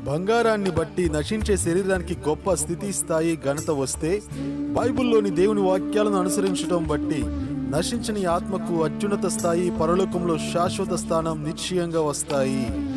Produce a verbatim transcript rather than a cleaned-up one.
బంగారాన్ని బట్టి నశించే శరీరానికి గొప్ప స్థితి, స్థాయి, ఘనత వస్తే, బైబిల్లోని దేవుని వాక్యాలను అనుసరించడం బట్టి నశించని ఆత్మకు అత్యున్నత స్థాయి, పరలోకంలో శాశ్వత స్థానం నిశ్చయంగా వస్తాయి.